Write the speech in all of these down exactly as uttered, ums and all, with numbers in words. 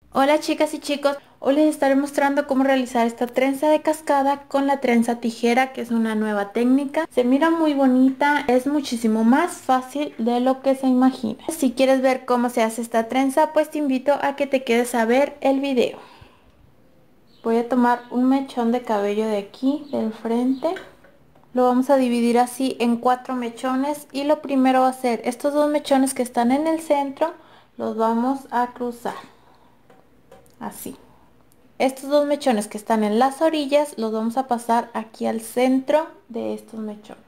Hola chicas y chicos, hoy les estaré mostrando cómo realizar esta trenza de cascada con la trenza tijera, que es una nueva técnica. Se mira muy bonita, es muchísimo más fácil de lo que se imagina. Si quieres ver cómo se hace esta trenza, pues te invito a que te quedes a ver el video. Voy a tomar un mechón de cabello de aquí, del frente. Lo vamos a dividir así en cuatro mechones y lo primero va a ser estos dos mechones que están en el centro, los vamos a cruzar así. Estos dos mechones que están en las orillas los vamos a pasar aquí al centro de estos mechones.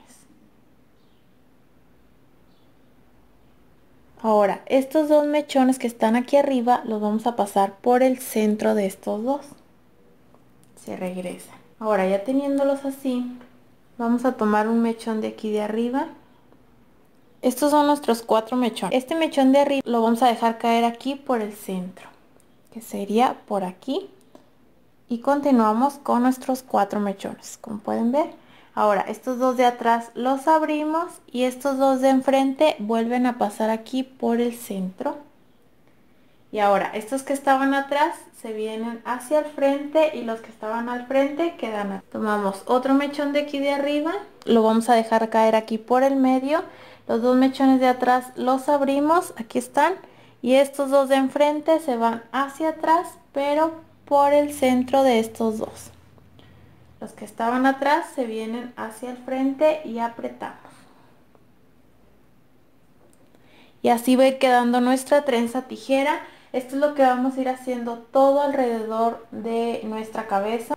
Ahora, estos dos mechones que están aquí arriba los vamos a pasar por el centro de estos dos. Se regresan. Ahora, ya teniéndolos así, vamos a tomar un mechón de aquí de arriba. Estos son nuestros cuatro mechones. Este mechón de arriba lo vamos a dejar caer aquí por el centro, que sería por aquí. Y continuamos con nuestros cuatro mechones, como pueden ver. Ahora estos dos de atrás los abrimos y estos dos de enfrente vuelven a pasar aquí por el centro. Y ahora estos que estaban atrás se vienen hacia el frente y los que estaban al frente quedan aquí. Tomamos otro mechón de aquí de arriba, lo vamos a dejar caer aquí por el medio. Los dos mechones de atrás los abrimos, aquí están, y estos dos de enfrente se van hacia atrás, pero por el centro de estos dos. Los que estaban atrás se vienen hacia el frente y apretamos. Y así va a ir quedando nuestra trenza tijera. Esto es lo que vamos a ir haciendo todo alrededor de nuestra cabeza.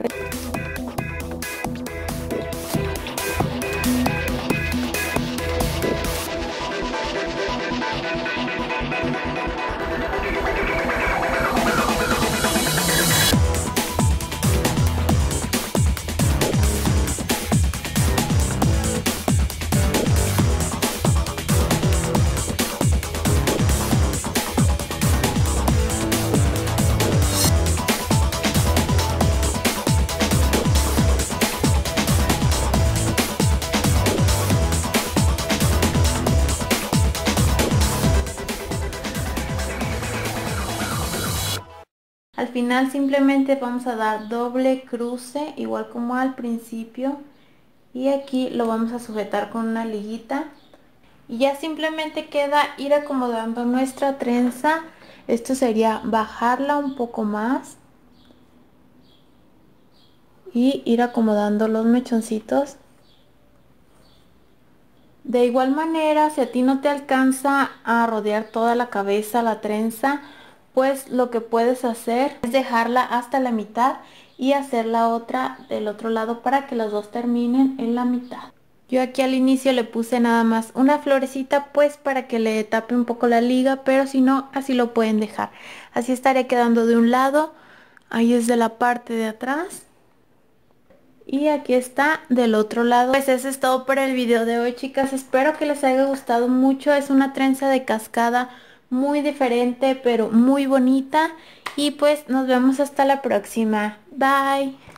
Al final simplemente vamos a dar doble cruce, igual como al principio, y aquí lo vamos a sujetar con una liguita. Y ya simplemente queda ir acomodando nuestra trenza. Esto sería bajarla un poco más y ir acomodando los mechoncitos. De igual manera, si a ti no te alcanza a rodear toda la cabeza, la trenza, pues lo que puedes hacer es dejarla hasta la mitad y hacer la otra del otro lado para que los dos terminen en la mitad. Yo aquí al inicio le puse nada más una florecita, pues para que le tape un poco la liga, pero si no, así lo pueden dejar. Así estaría quedando de un lado, ahí es de la parte de atrás. Y aquí está del otro lado. Pues eso es todo por el video de hoy, chicas. Espero que les haya gustado mucho. Es una trenza de cascada muy diferente, pero muy bonita. Y pues nos vemos hasta la próxima. Bye.